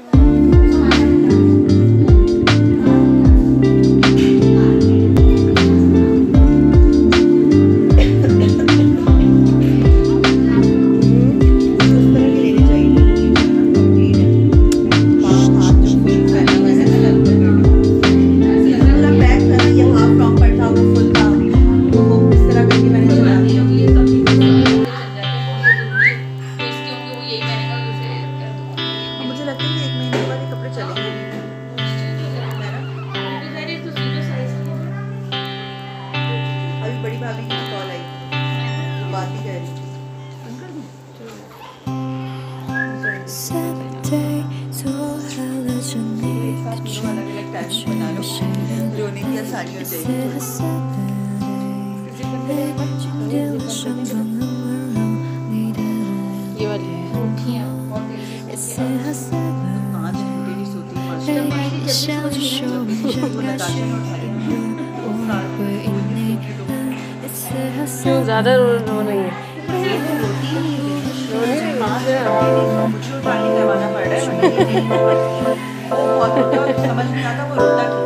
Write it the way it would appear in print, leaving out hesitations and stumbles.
बड़ी भाभी की कॉल आई, बात ही कर रही थी। रोने की आसानी हो जाएगी। ये वाली क्यों ज़्यादा रो रही है? पानी करवाना पड़ रहा है, समझ नहीं आता वो रोता